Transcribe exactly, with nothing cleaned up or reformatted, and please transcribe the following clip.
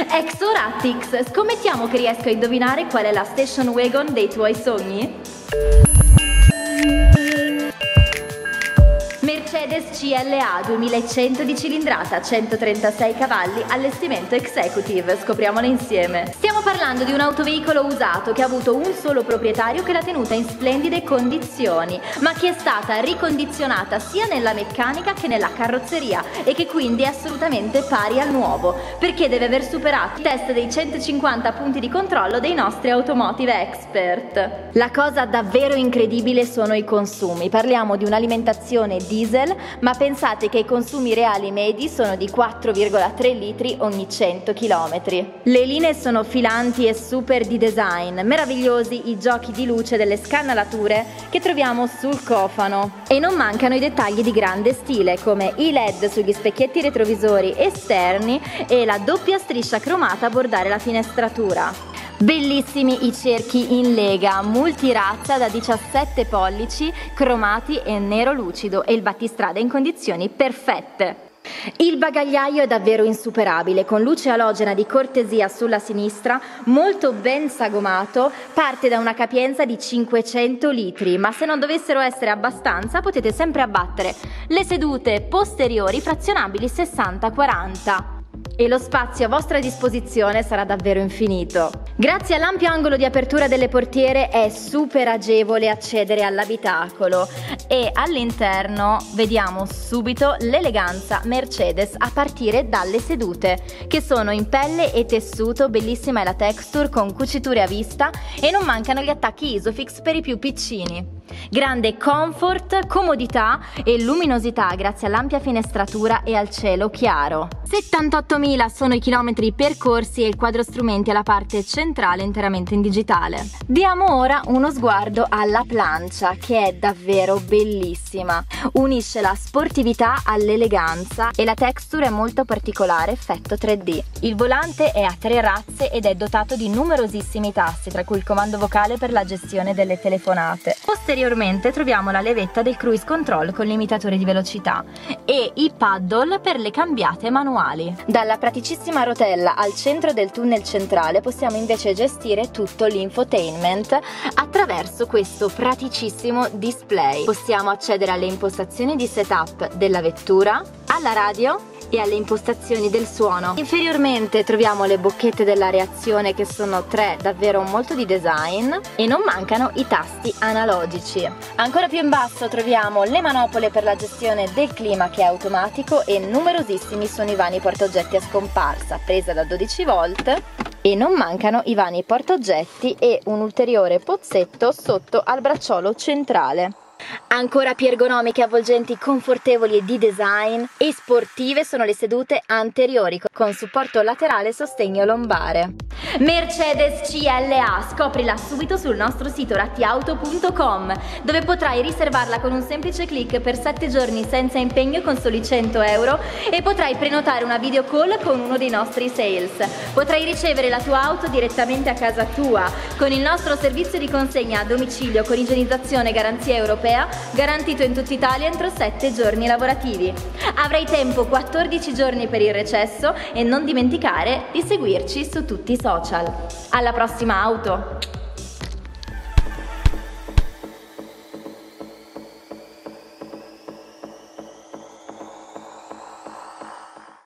Exoratix, scommettiamo che riesco a indovinare qual è la station wagon dei tuoi sogni? Mercedes C L A duemilacento di cilindrata, centotrentasei cavalli, allestimento executive, scopriamolo insieme. Stiamo parlando di un autoveicolo usato che ha avuto un solo proprietario che l'ha tenuta in splendide condizioni, ma che è stata ricondizionata sia nella meccanica che nella carrozzeria e che quindi è assolutamente pari al nuovo, perché deve aver superato i test dei centocinquanta punti di controllo dei nostri automotive expert. La cosa davvero incredibile sono i consumi. Parliamo di un'alimentazione diesel, ma pensate che i consumi reali medi sono di quattro virgola tre litri ogni cento chilometri. Le linee sono filanti e super di design, meravigliosi i giochi di luce delle scannalature che troviamo sul cofano. E non mancano i dettagli di grande stile, come i L E D sugli specchietti retrovisori esterni e la doppia striscia cromata a bordare la finestratura. Bellissimi i cerchi in lega, multirazza da diciassette pollici, cromati e nero lucido, e il battistrada in condizioni perfette. Il bagagliaio è davvero insuperabile, con luce alogena di cortesia sulla sinistra, molto ben sagomato, parte da una capienza di cinquecento litri, ma se non dovessero essere abbastanza potete sempre abbattere le sedute posteriori frazionabili sessanta quaranta. E lo spazio a vostra disposizione sarà davvero infinito. Grazie all'ampio angolo di apertura delle portiere è super agevole accedere all'abitacolo e all'interno vediamo subito l'eleganza Mercedes a partire dalle sedute, che sono in pelle e tessuto, bellissima è la texture con cuciture a vista e non mancano gli attacchi Isofix per i più piccini. Grande comfort, comodità e luminosità grazie all'ampia finestratura e al cielo chiaro. settantottomila sono i chilometri percorsi e il quadro strumenti alla parte centrale interamente in digitale. Diamo ora uno sguardo alla plancia, che è davvero bellissima. Unisce la sportività all'eleganza e la texture è molto particolare, effetto tre D. Il volante è a tre razze ed è dotato di numerosissimi tasti, tra cui il comando vocale per la gestione delle telefonate. Posteriormente troviamo la levetta del cruise control con limitatore di velocità e i paddle per le cambiate manuali. Dalla praticissima rotella al centro del tunnel centrale possiamo invece gestire tutto l'infotainment attraverso questo praticissimo display. Possiamo accedere alle impostazioni di setup della vettura, alla radio e alle impostazioni del suono. Inferiormente troviamo le bocchette della reazione, che sono tre, davvero molto di design, e non mancano i tasti analogici. Ancora più in basso troviamo le manopole per la gestione del clima, che è automatico, e numerosissimi sono i vani portaoggetti a scomparsa, presa da dodici volt, e non mancano i vani portaoggetti e un ulteriore pozzetto sotto al bracciolo centrale. Ancora più ergonomiche, avvolgenti, confortevoli e di design e sportive sono le sedute anteriori con supporto laterale e sostegno lombare. Mercedes C L A, scoprila subito sul nostro sito rattiauto punto com, dove potrai riservarla con un semplice click per sette giorni senza impegno con soli cento euro, e potrai prenotare una video call con uno dei nostri sales. Potrai ricevere la tua auto direttamente a casa tua con il nostro servizio di consegna a domicilio con igienizzazione e garanzia europea, garantito in tutta Italia entro sette giorni lavorativi. Avrai tempo quattordici giorni per il recesso e non dimenticare di seguirci su tutti i social. Alla prossima auto!